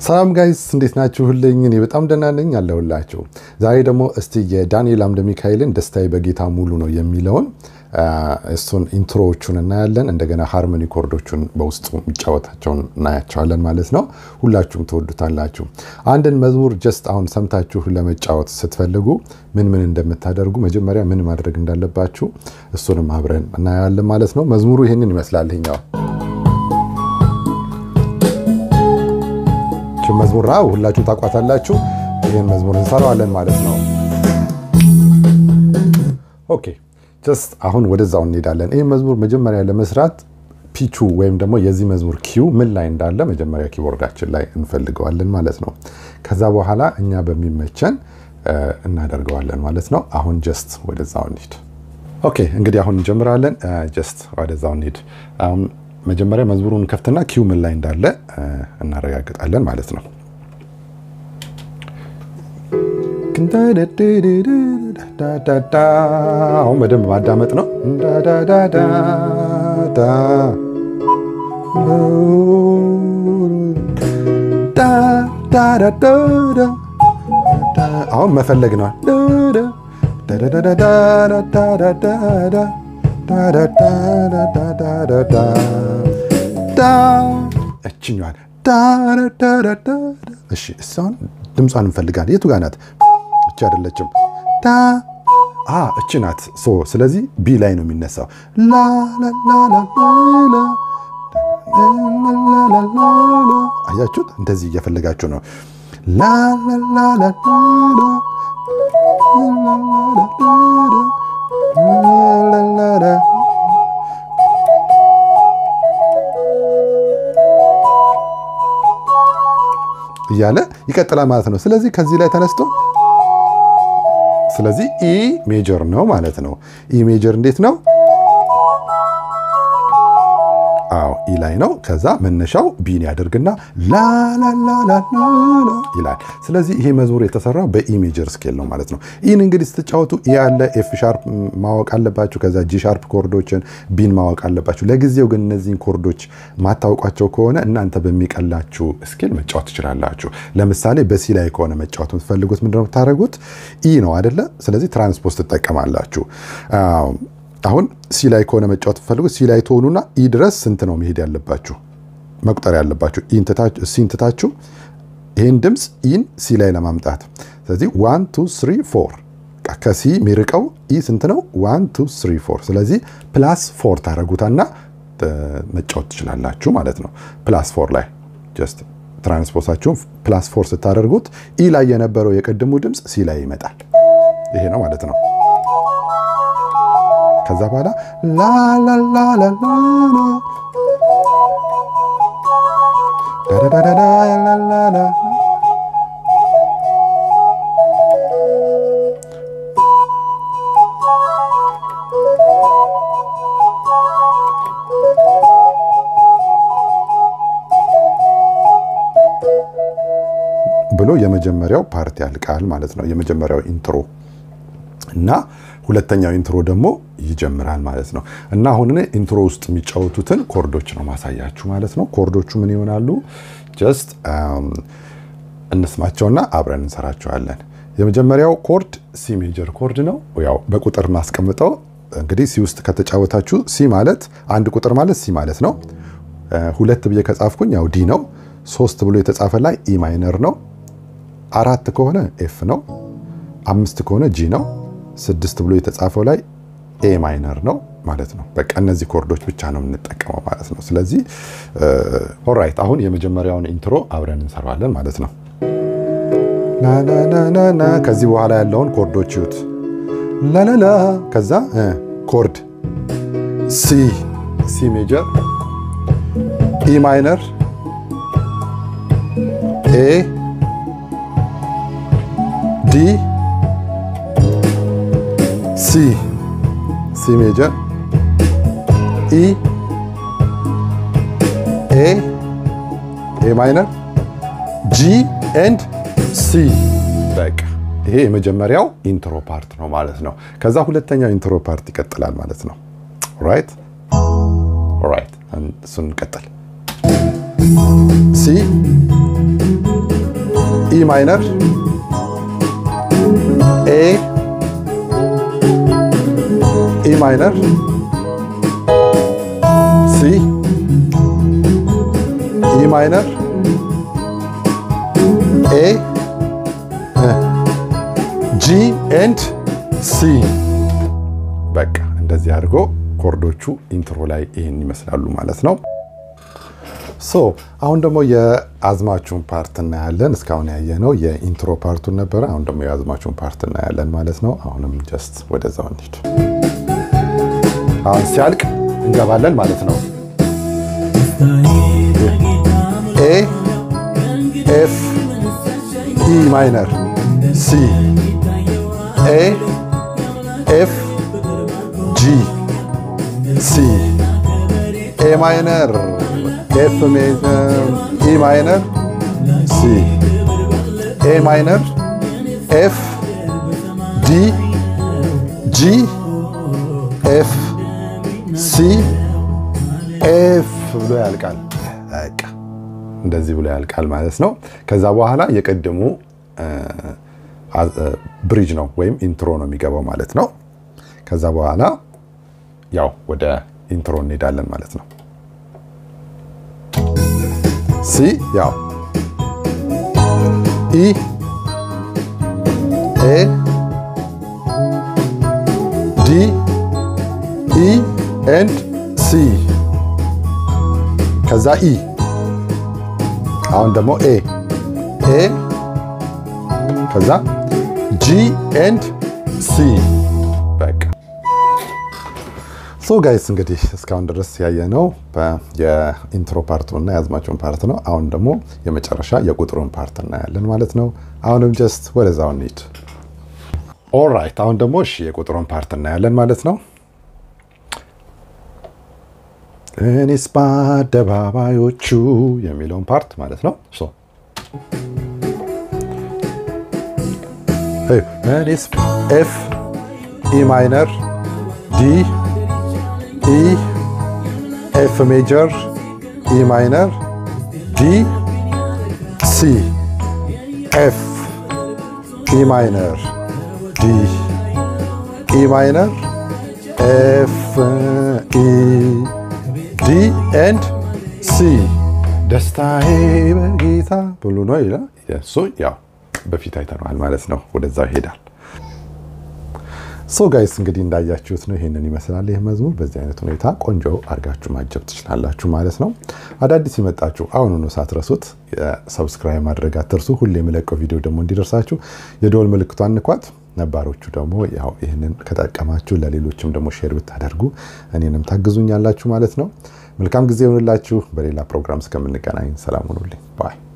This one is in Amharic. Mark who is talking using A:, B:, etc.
A: ሰላም ጋይስ እንዴት ናችሁልኝ? እኔ በጣም ደህና ነኝ አለሁላችሁ። ዛሬ ደግሞ እስቲ የዳንኤል አምደ ሚካኤልን ደስታዬ በጌታ ሙሉ ነው የሚለውን እሱን ኢንትሮዎቹን እናያለን። እንደገና ሃርሞኒ ኮርዶቹን በውስጡ የሚጫወታቸውን እናያቸዋለን ማለት ነው። ሁላችሁም ትወዱታላችሁ። አንድን መዝሙር ጀስት አሁን ሰምታችሁ ለመጫወት ስትፈልጉ ምን እንደምታደርጉ መጀመሪያ ምን ማድረግ እንዳለባችሁ እሱንም አብረን እናያለን ማለት ነው። መዝሙሩ ይሄንን ይመስላል። ይሄኛው መዝሙር ነው። ሁላችሁ ታቋታላችሁ። ይሄን መዝሙር እንሰራዋለን ማለት ነው። ኦኬ ጀስት አሁን ወደዛው እንሄዳለን። ይሄን መዝሙር መጀመሪያ ለመስራት ፒቹ ወይም ደግሞ የዚህ መዝሙር ኪው ምን ላይ እንዳለ መጀመሪያ ኪቦርዳችን ላይ እንፈልገዋለን ማለት ነው። ከዛ በኋላ እኛ በሚመቸን እናደርገዋለን ማለት ነው። አሁን ጀስት ወደዛው እንሂድ። ኦኬ እንግዲህ አሁን እንጀምራለን። ጀስት ወደዛው እንሂድ። አሁን መጀመሪያ መዝሙሩን ከፍተና ኪው ምን ላይ እንዳለ እናረጋግጣለን ማለት ነው። አሁን በደንብ ማዳመጥ ነው። አሁን መፈለግ ነው። እችኛዋን እሺ እሷን ድምጿን እንፈልጋለን። የቱ ጋር ናት? እቺ አይደለችም። እቺ ናት። ስለዚህ ቢ ላይ ነው የሚነሳው። ላ ላ ላ ላ ላ አያችሁት? እንደዚህ እየፈለጋችሁ ነው። ላ ላ ላ ላ ላ እያለ ይቀጥላል ማለት ነው። ስለዚህ ከዚህ ላይ ተነስቶ ስለዚህ ኢ ሜጀር ነው ማለት ነው። ኢ ሜጀር እንዴት ነው? ኢ ላይ ነው። ከዛ መነሻው ቢን ያደርግና ላ ላ ላ ላ ላ ይላል። ስለዚህ ይሄ መዝሙር የተሰራው በኢ ሜጀር ስኬል ነው ማለት ነው። ኢን እንግዲህ ስትጫወቱ ኢ ያለ ኤፍ ሻርፕ ማወቅ አለባችሁ። ከዛ ጂ ሻርፕ ኮርዶችን ቢን ማወቅ አለባችሁ። ለጊዜው ግን እነዚህን ኮርዶች ማታውቋቸው ከሆነ እናንተ በሚቀላችሁ ስኬል መጫወት ትችላላችሁ። ለምሳሌ በሲ ላይ ከሆነ መጫወት የምትፈልጉት ምንድነው የምታደርጉት? ኢ ነው አይደለ? ስለዚህ ትራንስፖዝ ትጠቀማላችሁ። አሁን ሲ ላይ ከሆነ መጫወት ፈልጉት ሲ ላይ ተሆኑና ኢ ድረስ ስንት ነው መሄድ ያለባችሁ መቁጠር ያለባችሁ ሲን ትታችሁ ይሄን ድምጽ ኢን ሲ ላይ ለማምጣት ስለዚህ 1 2 3 4 ከሲ ሚርቀው ኢ ስንት ነው 1 2 3 4 ስለዚህ ፕላስ 4 ታረጉታና መጫወት ትችላላችሁ ማለት ነው። ፕላስ 4 ላይ ጀስት ትራንስፖዛችሁ ፕላስ 4 ስታደርጉት ኢ ላይ የነበረው የቀድሙ ድምጽ ሲ ላይ ይመጣል። ይሄ ነው ማለት ነው። ከዛ በኋላ ላ ላ ላ ላ ላ ዳ ዳ ዳ ላ ላ ላ ብሎ የመጀመሪያው ፓርቲ ያልቃል ማለት ነው። የመጀመሪያው ኢንትሮ እና ሁለተኛው ኢንትሮ ደግሞ ይጀምራል ማለት ነው። እና አሁን ኢንትሮ ውስጥ የሚጫወቱትን ኮርዶች ነው ማሳያችሁ ማለት ነው። ኮርዶቹ ምን ይሆናሉ? ጀስት እንስማቸውና አብረን እንሰራቸዋለን። የመጀመሪያው ኮርድ ሲ ሜጀር ኮርድ ነው። ያው በቁጥር ማስቀምጠው እንግዲህ ሲ ውስጥ ከተጫወታችሁ ሲ ማለት አንድ ቁጥር ማለት ሲ ማለት ነው። ሁለት ብዬ ከጻፍኩኝ ያው ዲ ነው። ሶስት ብሎ የተጻፈ ላይ ኢ ማይነር ነው። አራት ከሆነ ኤፍ ነው። አምስት ከሆነ ጂ ነው። ስድስት ብሎ የተጻፈው ላይ ኤ ማይነር ነው ማለት ነው። በቃ እነዚህ ኮርዶች ብቻ ነው የምንጠቀመው ማለት ነው። ስለዚህ ኦልራይት አሁን የመጀመሪያውን ኢንትሮ አብረን እንሰራዋለን ማለት ነው። ላ ላ ላ ላ ላ ከዚህ በኋላ ያለውን ኮርዶች ይዩት። ላ ላ ላ ከዛ ኮርድ ሲ ሜጀር ኢ ማይነር ኤ ዲ ሲ ሜጀር ኢ ኤ ማይነር ጂ ኤንድ ሲ። በቃ ይሄ የመጀመሪያው ኢንትሮ ፓርት ነው ማለት ነው። ከዛ ሁለተኛው ኢንትሮ ፓርት ይቀጥላል ማለት ነው። ኦልራይት እሱን እንቀጥል። C ማይነር ኤ E ማይነር C E ማይነር A G and C በቃ እንደዚህ አድርጎ ኮርዶቹ ኢንትሮ ላይ ይሄን ይመስላሉ ማለት ነው። ሶ አሁን ደግሞ የአዝማቹን ፓርት እናያለን። እስካሁን ያየነው የኢንትሮ ፓርቱን ነበር። አሁን ደግሞ የአዝማቹን ፓርት እናያለን ማለት ነው። አሁንም ጀስት ወደዛው እንሂድ። አሁን ሲያልቅ እንገባለን ማለት ነው። ኤ ኤፍ ኢ ማይነር ሲ ኤ ኤፍ ጂ ሲ ኤ ማይነር ኤፍ ሜጀር ኢ ማይነር ሲ ኤ ማይነር ኤፍ ዲ ጂ ኤፍ ሲ ኤፍ ብሎ ያልቃል። በቃ እንደዚህ ብሎ ያልቃል ማለት ነው። ከዛ በኋላ የቀደሙ ብሪጅ ነው ወይም ኢንትሮ ነው የሚገባው ማለት ነው። ከዛ በኋላ ያው ወደ ኢንትሮ እንሄዳለን ማለት ነው። ሲ ያው ኢ ኤ ዲ ኢ ኤንድ ሲ ከዛ ኢ አሁን ደግሞ ኤ ከዛ ጂ ኤንድ ሲ በቃ ሶ ጋይስ እንግዲህ እስካሁን ድረስ ያየነው የኢንትሮ ፓርቱና የአዝማቹን ፓርት ነው። አሁን ደግሞ የመጨረሻ የቁጥሩን ፓርት እናያለን ማለት ነው። አሁንም ጀስት ወደዛው እንሂድ። ኦልራይት አሁን ደግሞ እሺ የቁጥሩን ፓርት እናያለን ማለት ነው። እኔስ በአደባባዮቹ የሚለውን ፓርት ማለት ነው። ሶ እኔስ ኤፍ ኢ ማይነር ዲ ኢ ኤፍ ሜጀር ኢ ማይነር ዲ ሲ ኤፍ ኢ ማይነር ዲ ኢ ማይነር ኤፍ ኢ ዲ ኤንድ ሲ ደስታዬ በጌታ ብሎ ነው ይላል። እሱ ያው በፊት አይተናል ማለት ነው። ወደዛው ይሄዳል። ሶ ጋይስ እንግዲህ እንዳያችሁት ነው ይሄንን ይመስላል። ይሄ መዝሙር በዚህ አይነት ሁኔታ ቆንጆ አርጋችሁ ማጀብ ትችላላችሁ ማለት ነው። አዳዲስ ይመጣችሁ አሁኑኑ ሳትረሱት ሰብስክራይብ ማድረግ አትርሱ። ሁሌ የምለቀው ቪዲዮ ደግሞ እንዲደርሳችሁ የደወል ምልክቷን ንኳት። ነባሮቹ ደግሞ ያው ይሄንን ከተጠቀማችሁ ለሌሎችም ደግሞ ሼር ብታደርጉ እኔንም ታግዙኛላችሁ ማለት ነው። መልካም ጊዜ ይሁንላችሁ። በሌላ ፕሮግራም እስከምንገናኝ ሰላም ሁኑልኝ። ባይ